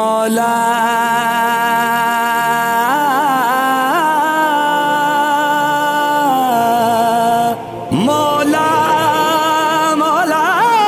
मौला मौला मौला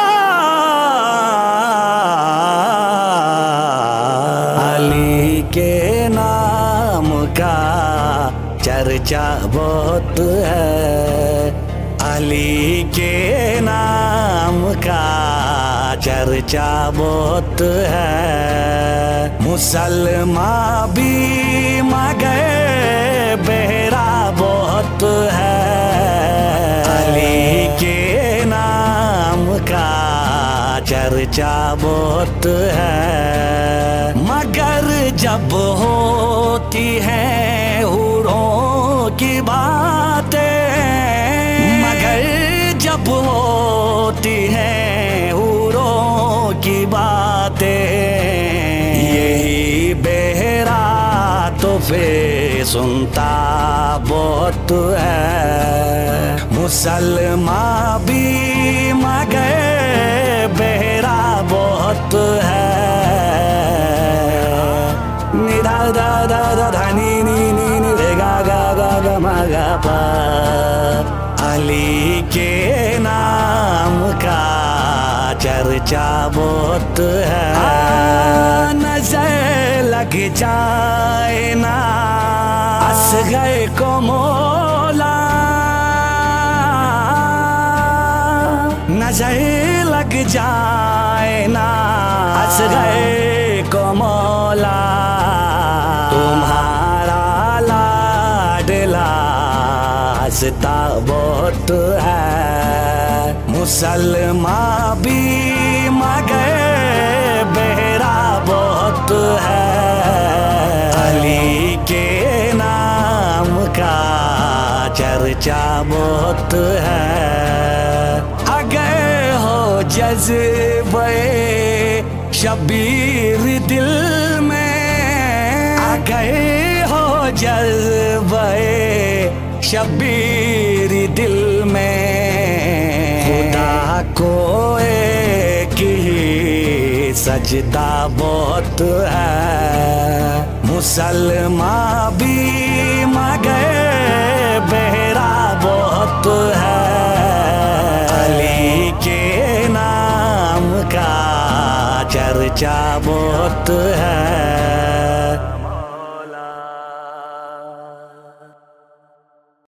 अली के नाम का चर्चा बहुत है, अली के नाम का चर्चा बहुत है। मुसलमान भी मगर बहरा बहुत है, अली के नाम का चर्चा बहुत है। मगर जब होती है हूरों की बातें, मगर जब होती है हूरों की बातें, यही बहरा तो फिर सुनता बहुत है। मुसलमान भी मगर बहरा बहुत है। निधा धा धा धा धा नी नी नी नी रे गा गा गा गा मा गा पा। अली के नाम का चर्चा बहुत है। नजर लग जाए ना असग़र को मौला, नजर लग जाए ना असग़र को मौला, तुम्हारा लाडला हंसता बहुत है। मुसलमान भी मगर बहरा बहुत है, अली के नाम का चर्चा बहुत है। अगर हो जज़्बे शबीर दिल में, अगर हो जज़्बे शबीर दिल में, खुदा को एक ही सजदा बहुत है। मुसलमान भी मगर बहरा बहुत है, अली के नाम का चर्चा बहुत है।